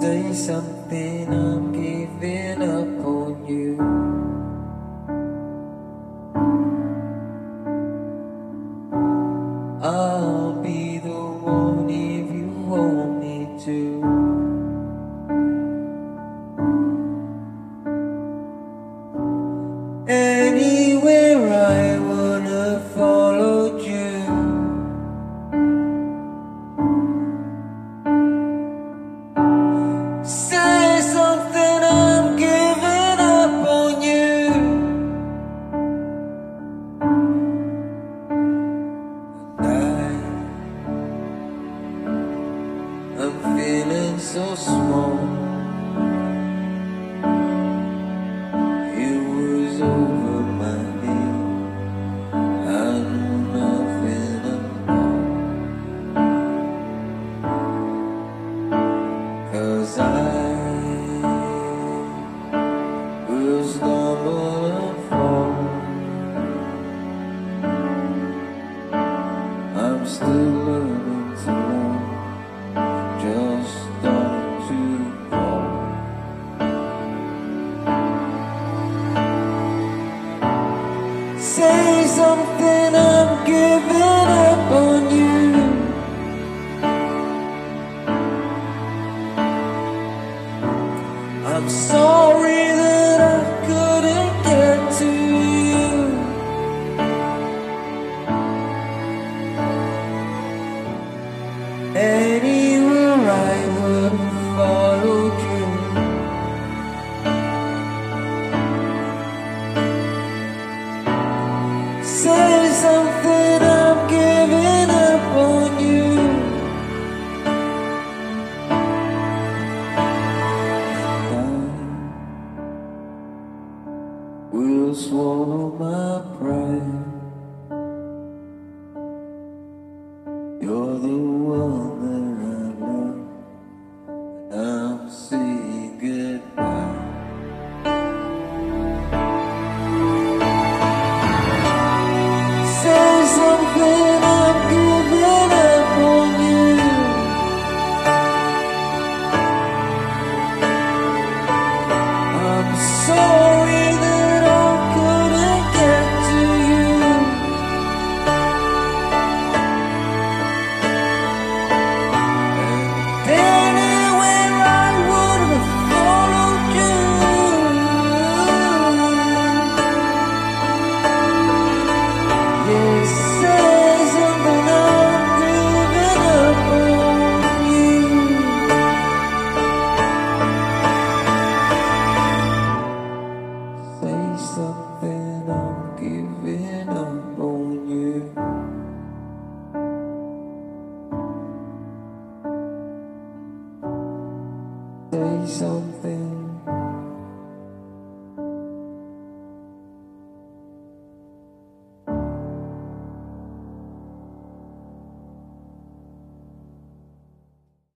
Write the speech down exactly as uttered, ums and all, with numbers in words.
Say something, I'm giving up on you. I'll be the one if you want me to. Anywhere I would have followed you. Say something, I'm giving up on you. And I, I'm feeling so small. It was over my head. I knew nothing about. 'Cause I will stumble and fall. I'm still learning to love, just not to fall. Say something, I'm giving up on you. I'm sorry that I couldn't get to you. Anywhere I would have followed you. Say something, I'm giving up on you. Will swallow my pride.